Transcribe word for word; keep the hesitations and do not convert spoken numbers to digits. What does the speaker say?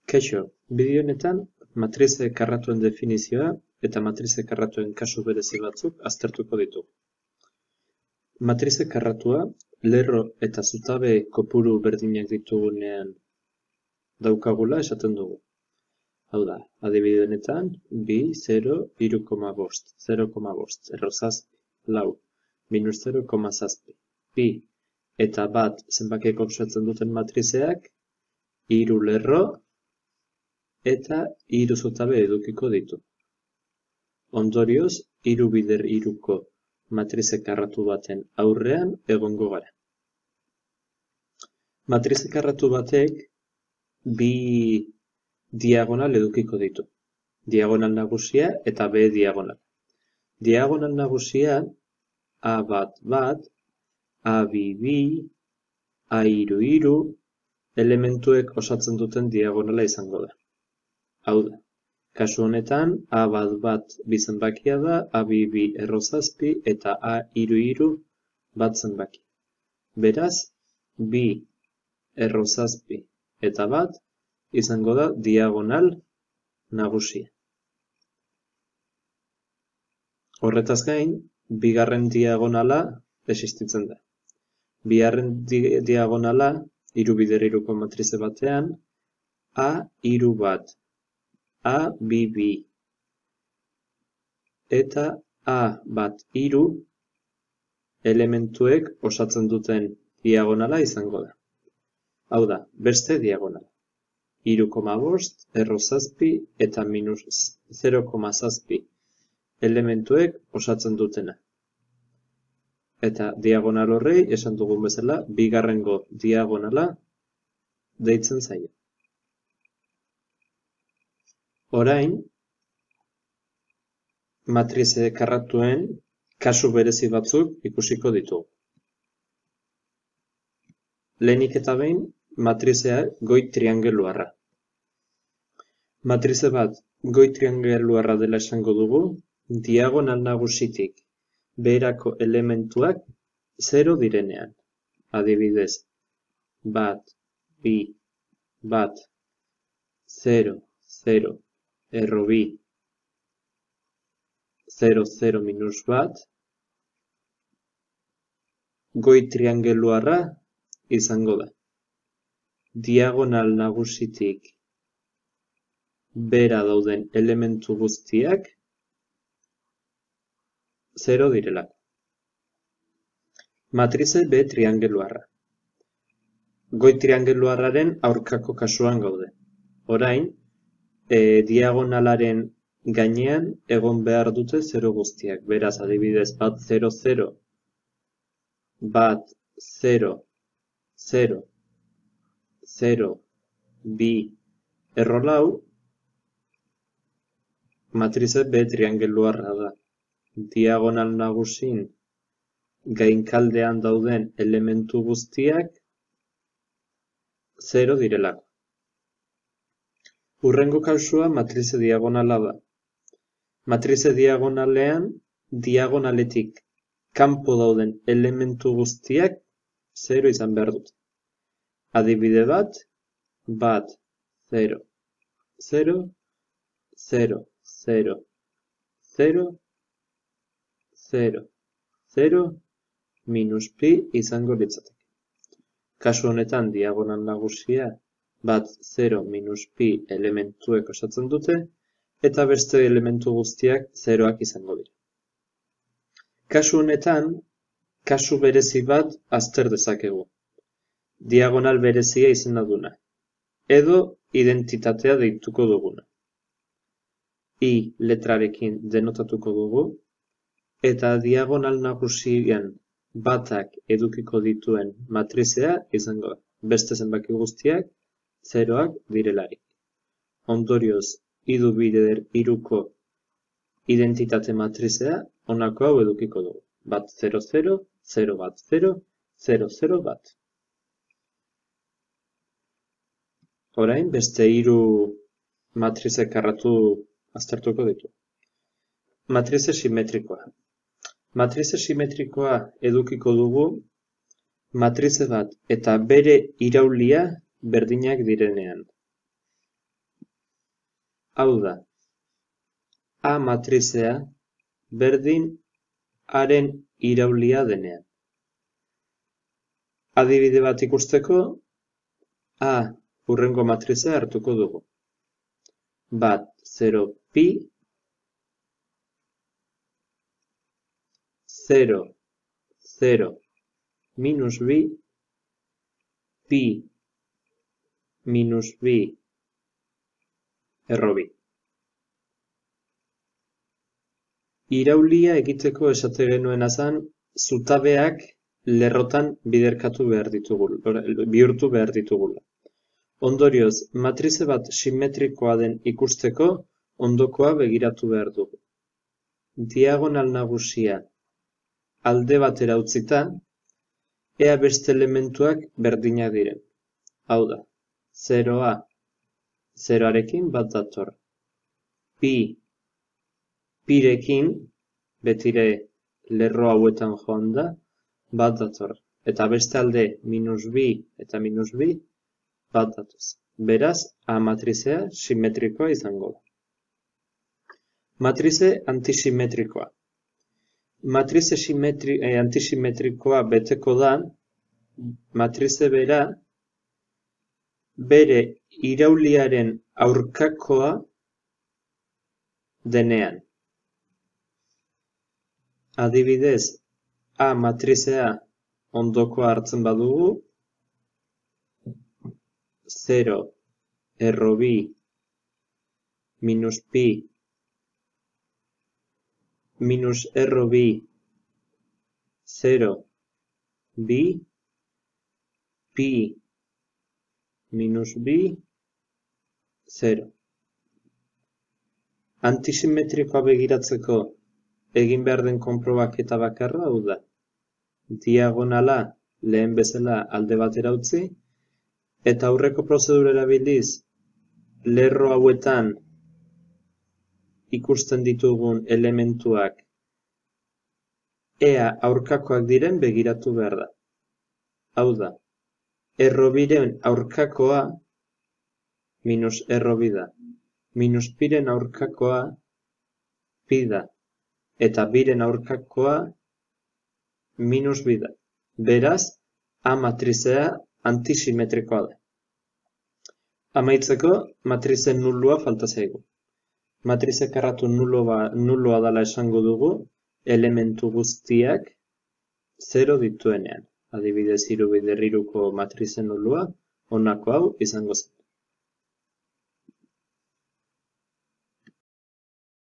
Kaixo, bideo honetan matrize karratuen definizioa eta matrize karratuen kasu berezi batzuk aztertuko ditugu. Matrize karratua lerro eta zutabe kopuru berdinak ditugunean daukagula esaten dugu. Hau da, adibide honetan bi, zero, hiru koma bost, zero koma bost, zero zazpi, lau, minus zero koma zazpi, bi eta bat zenbakiek osatzen duten matrizeak, hiru lerro eta hiru zutabe edukiko ditu. Ondorioz, hiru bider hiruko matrize karratu baten aurrean egongo gara. Matrize karratu batek bi diagonal edukiko ditu. Diagonal nagusia eta B diagonal. Diagonal nagusia A bat bat, A bi bi, A hiru hiru, elementuek osatzen duten diagonala izango da. Hau da, kasu honetan A bat bat bi zenbakia da, A bi bi erro zazpi eta A hiru hiru bat zenbaki. Beraz, bi erro zazpi eta bat izango da diagonal nagusia. Horretaz gain, bigarren diagonala existitzen da. Bigarren di diagonala, hiru bider hiruko matrize batean, A hiru bat, A bi bi eta A bat hiru elementuek osatzen duten diagonala izango da. Hau da, beste diagonala. hiru koma bost, erro zazpi eta minus zero koma zazpi elementuek osatzen dutena. Eta diagonal horrei, esan dugun bezala, bigarrengo diagonala deitzen zaio. Orain, matrize karratuen kasu berezi batzuk ikusiko ditugu. Lehenik eta behin, matrizea goi triangeluarra. Matrize bat goi triangeluarra dela esango dugu, diagonal nagusitik beherako elementuak zero direnean. Adibidez, bat, bi, bat, zero, zero, erro bi, zero, zero minus bat, goi triangeluarra izango da. Diagonal nagusitik bera dauden elementu guztiak zero direlako. Matrize B triangeluarra. Goi triangeluarraren aurkako kasuan gaude. Orain, e, diagonalaren gainean egon behar dute zero guztiak. Beraz, adibidez, bat, zero, zero, bat, zero, zero, zero, bi, erro lau, matrize B triangeluarra da. Diagonal nagusin gainkaldean dauden elementu guztiak zero direlako. Hurrengo kasua matrize diagonala da. Matrize diagonalean diagonaletik kanpo dauden elementu guztiak zero izan behar dute. Adibide bat, bat, zero, zero, zero, zero, zero, zero, zero, minus pi izango litzateke. Kasu honetan diagonal nagusia bat, zero, minus pi elementuek osatzen dute, eta beste elementu guztiak zeroak izango dira. Kasu honetan, kasu berezi bat azter dezakegu. Diagonal berezia izena duna, edo identitatea deituko duguna. I letrarekin denotatuko dugu, eta diagonal nagusian batak edukiko dituen matrizea izango da. Beste zenbaki guztiak zeroak direlarik. Ondorioz, hiru bider hiruko identitate matrizea honako hau edukiko dugu. Bat, zero, zero, zero, bat, zero, zero, zero, bat. Orain, beste hiru matrize karratu aztertuko ditu. Matrize simetrikoa. Matrize simetrikoa edukiko dugu matrize bat eta bere iraulia berdinak direnean. Hau da, A matrizea berdin haren iraulia denean. Adibide bat ikusteko, A hurrengo matrizea hartuko dugu. Bat, zero, pi, zero, zero, minus bi, pi, minus bi, erro bi. Iraulia egiteko esate genuen azan, zutabeak lerrotan biderkatu behar ditugula, bihurtu behar ditugula. Ondorioz, matrize bat simetrikoa den ikusteko, ondokoa begiratu behar dugu. Diagonal nagusia alde batera utzita, ea beste elementuak berdinak diren. Hau da, zeroa, zeroarekin bat dator. Pi, pirekin, betire lerro hauetan joan da, bat dator. Eta beste alde, minus bi eta minus bi, bat datoz. Beraz, A matrizea simetrikoa izango da. Matrize antisimetrikoa. Matrize simetri, eh, antisimetrikoa beteko da, matrize bera, bere irauliaren aurkakoa denean. Adibidez, A matrizea ondokoa hartzen badugu, zero, erro bi, minus pi, minus erro bi, zero, bi, pi, minus bi, zero. Antisimetrikoa begiratzeko egin behar den konprobaketa bakarra hau da. Diagonala lehen bezala alde batera utzi, eta aurreko prozedura erabiliz lerro hauetan ikusten ditugun elementuak ea aurkakoak diren begiratu behar da. Hau da, erro biren aurkakoa minus erro bi da, minus piren aurkakoa pi da, eta biren aurkakoa minus bi da. Beraz, A matrizea antisimetrikoa da. Amaitzeko, matrize nulua falta zaigu. Matrize karratu nuloa dela esango dugu, elementu guztiak zero dituenean. Adibidez, hiru bider hiruko matrize nulua, honako hau izango zen.